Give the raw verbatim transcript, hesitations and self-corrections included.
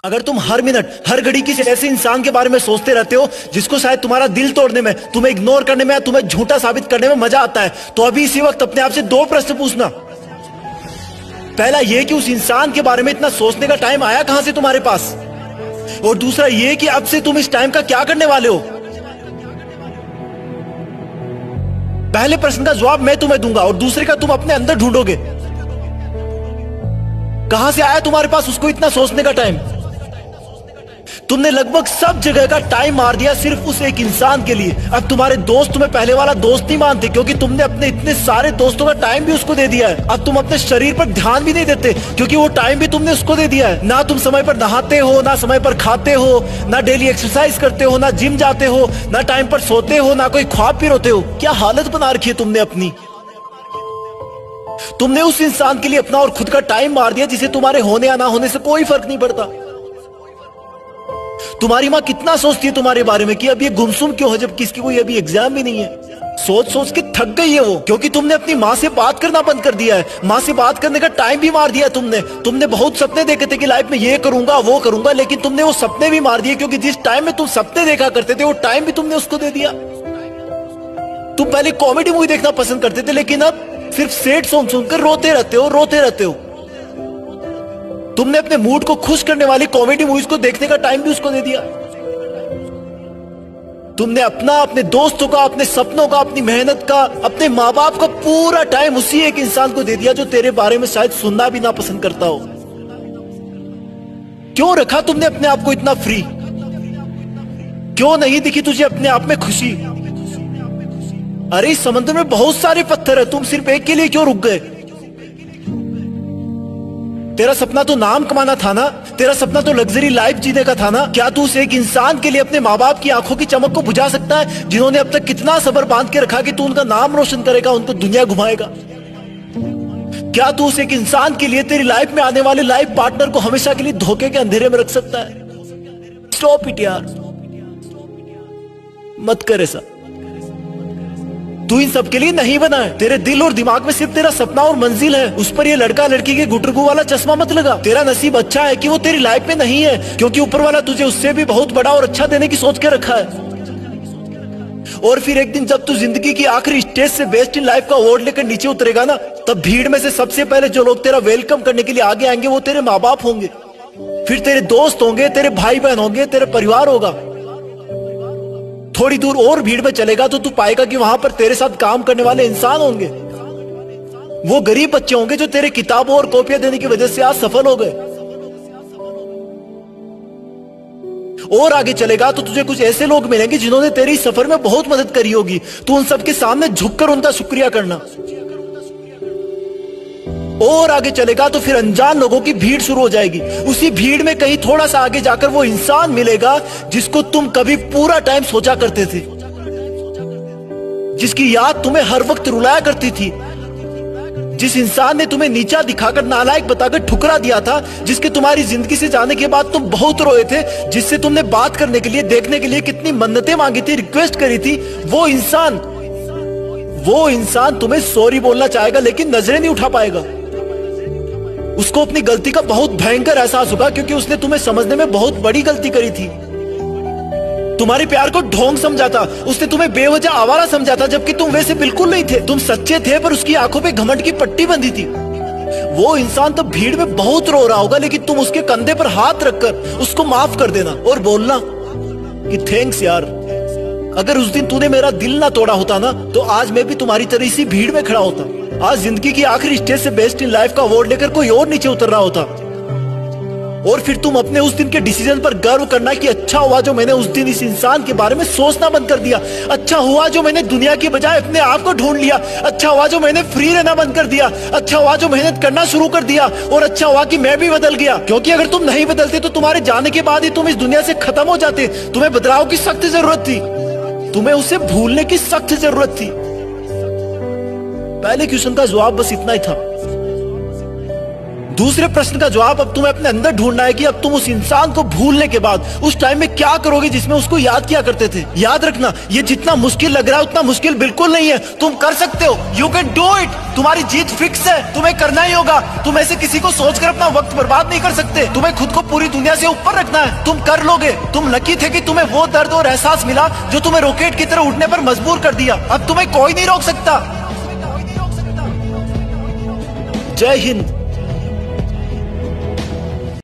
अगर तुम हर मिनट हर घड़ी किसी ऐसे इंसान के बारे में सोचते रहते हो जिसको शायद तुम्हारा दिल तोड़ने में, तुम्हें इग्नोर करने में, तुम्हें झूठा साबित करने में मजा आता है, तो अभी इसी वक्त अपने आप से दो प्रश्न पूछना। पहला यह कि उस इंसान के बारे में इतना सोचने का टाइम आया कहां से तुम्हारे पास, और दूसरा यह कि अब से तुम इस टाइम का क्या करने वाले हो। पहले प्रश्न का जवाब मैं तुम्हें दूंगा और दूसरे का तुम अपने अंदर ढूंढोगे। कहां से आया तुम्हारे पास उसको इतना सोचने का टाइम। तुमने लगभग सब जगह का टाइम मार दिया सिर्फ उस एक इंसान के लिए। अब तुम्हारे दोस्त तुम्हें पहले वाला दोस्त नहीं मानते क्योंकि तुमने अपने इतने सारे दोस्तों का टाइम भी उसको दे दिया है। अब तुम अपने शरीर पर ध्यान भी नहीं देते क्योंकि वो टाइम भी तुमने उसको दे दिया है। ना तुम समय पर नहाते हो, ना समय पर खाते हो, ना डेली एक्सरसाइज करते हो, ना जिम जाते हो, ना टाइम पर सोते हो, ना कोई ख्वाब भी रोते हो। क्या हालत बना रखी है तुमने अपनी। तुमने उस इंसान के लिए अपना और खुद का टाइम मार दिया जिसे तुम्हारे होने या ना होने से कोई फर्क नहीं पड़ता। तुम्हारी माँ कितना सोचती है तुम्हारे बारे में कि अब ये गुमसुम क्यों है जब किसकी कोई अभी एग्जाम भी नहीं है। सोच सोच के थक गई है वो, क्योंकि तुमने अपनी माँ से बात करना बंद कर दिया है। माँ से बात करने का टाइम भी मार दिया तुमने। तुमने बहुत सपने देखे थे कि लाइफ में ये करूंगा वो करूंगा, लेकिन तुमने वो सपने भी मार दिए क्योंकि जिस टाइम में तुम सपने देखा करते थे वो टाइम भी तुमने उसको दे दिया। तुम पहले कॉमेडी मूवी देखना पसंद करते थे लेकिन अब सिर्फ सैड सॉन्ग सुनकर रोते रहते हो रोते रहते हो। तुमने अपने मूड को खुश करने वाली कॉमेडी मूवीज को देखने का टाइम भी उसको दे दिया। तुमने अपना, अपने दोस्तों का, अपने सपनों का, अपनी मेहनत का, अपने माँ बाप का पूरा टाइम उसी एक इंसान को दे दिया जो तेरे बारे में शायद सुनना भी ना पसंद करता हो। क्यों रखा तुमने अपने आप को इतना फ्री। क्यों नहीं दिखी तुझे अपने आप में खुशी। अरे इस समुद्र में बहुत सारे पत्थर है, तुम सिर्फ एक के लिए क्यों रुक गए। तेरा सपना तो नाम कमाना था ना, तेरा सपना तो लग्जरी लाइफ जीने का था ना। क्या तू उस एक इंसान के लिए अपने माँ बाप की आंखों की चमक को बुझा सकता है जिन्होंने अब तक कितना सब्र बांध के रखा कि तू उनका नाम रोशन करेगा, उनको दुनिया घुमाएगा। क्या तू उस एक इंसान के लिए तेरी लाइफ में आने वाले लाइफ पार्टनर को हमेशा के लिए धोखे के अंधेरे में रख सकता है। स्टॉप इट यार, मत कर ऐसा। तू इन सब के लिए नहीं बना है। तेरे दिल और दिमाग में सिर्फ तेरा सपना और मंजिल है। उस पर ये लड़का लड़की के गुटरगू वाला चश्मा मत लगा। तेरा नसीब अच्छा है कि वो तेरी लाइफ में नहीं है, क्योंकि ऊपर वाला तुझे उससे भी बहुत बड़ा और अच्छा देने की सोच के रखा है। और फिर एक दिन जब तू जिंदगी की आखिरी स्टेज से बेस्ट इन लाइफ का अवार्ड लेकर नीचे उतरेगा ना, तब भीड़ में से सबसे पहले जो लोग तेरा वेलकम करने के लिए आगे आएंगे वो तेरे माँ बाप होंगे, फिर तेरे दोस्त होंगे, तेरे भाई बहन होंगे, तेरे परिवार होगा। थोड़ी दूर और भीड़ में चलेगा तो तू पाएगा कि वहां पर तेरे साथ काम करने वाले इंसान होंगे। वो गरीब बच्चे होंगे जो तेरे किताबों और कॉपियां देने की वजह से आज सफल हो गए। और आगे चलेगा तो तुझे कुछ ऐसे लोग मिलेंगे जिन्होंने तेरी सफर में बहुत मदद करी होगी। तू उन सबके सामने झुककर उनका शुक्रिया करना। और आगे चलेगा तो फिर अनजान लोगों की भीड़ शुरू हो जाएगी। उसी भीड़ में कहीं थोड़ा सा आगे जाकर वो इंसान मिलेगा जिसको तुम कभी पूरा टाइम सोचा करते थे, जिसकी याद तुम्हें हर वक्त रुलाया करती थी, जिस इंसान ने तुम्हें नीचा दिखाकर नालायक बताकर ठुकरा दिया था, जिसके तुम्हारी जिंदगी से जाने के बाद तुम बहुत रोए थे, जिससे तुमने बात करने के लिए, देखने के लिए कितनी मन्नतें मांगी थी, रिक्वेस्ट करी थी। वो इंसान वो इंसान तुम्हें सॉरी बोलना चाहेगा लेकिन नजरें नहीं उठा पाएगा। उसको अपनी गलती का बहुत भयंकर एहसास होगा क्योंकि उसने तुम्हें समझने में बहुत बड़ी गलती करी थी। तुम्हारे प्यार को ढोंग समझा था, उसने तुम्हें बेवजह आवारा समझा था, जबकि तुम वैसे बिल्कुल नहीं थे। तुम सच्चे थे पर उसकी आंखों पे घमंड की पट्टी बंधी थी। वो इंसान तो भीड़ में बहुत रो रहा होगा लेकिन तुम उसके कंधे पर हाथ रखकर उसको माफ कर देना और बोलना कि थैंक्स यार, अगर उस दिन तूने मेरा दिल ना तोड़ा होता ना तो आज मैं भी तुम्हारी तरह इसी भीड़ में खड़ा होता। आज जिंदगी की आखिरी स्टेज से बेस्ट इन लाइफ का अवार्ड लेकर कोई और नीचे उतर रहा होता। और फिर तुम अपने उस दिन के डिसीजन पर गर्व करना कि अच्छा हुआ जो मैंने उस दिन इस इंसान के बारे में सोचना बंद कर दिया। अच्छा हुआ जो मैंने दुनिया की बजाय अपने आप को ढूंढ लिया। अच्छा हुआ जो मैंने फ्री रहना बंद कर दिया। अच्छा हुआ जो मेहनत करना शुरू कर दिया। और अच्छा हुआ कि मैं भी बदल गया, क्योंकि अगर तुम नहीं बदलते तो तुम्हारे जाने के बाद ही तुम इस दुनिया से खत्म हो जाते। तुम्हें बदलाव की सख्त जरूरत थी, तुम्हें उसे भूलने की सख्त जरूरत थी। पहले क्वेश्चन का जवाब बस इतना ही था। दूसरे प्रश्न का जवाब अब तुम्हें अपने अंदर ढूंढना है कि अब तुम उस इंसान को भूलने के बाद उस टाइम में क्या करोगे जिसमें उसको याद किया करते थे। याद रखना, ये जितना मुश्किल लग रहा है उतना मुश्किल बिल्कुल नहीं है। तुम कर सकते हो, यू कैन डू इट। तुम्हारी जीत फिक्स है, तुम्हें करना ही होगा। तुम ऐसे किसी को सोचकर अपना वक्त बर्बाद नहीं कर सकते। तुम्हें खुद को पूरी दुनिया से ऊपर रखना है, तुम कर लोगे। तुम लकी थे कि तुम्हें वो दर्द और एहसास मिला जो तुम्हें रॉकेट की तरह उठने पर मजबूर कर दिया। अब तुम्हें कोई नहीं रोक सकता। जय हिंद।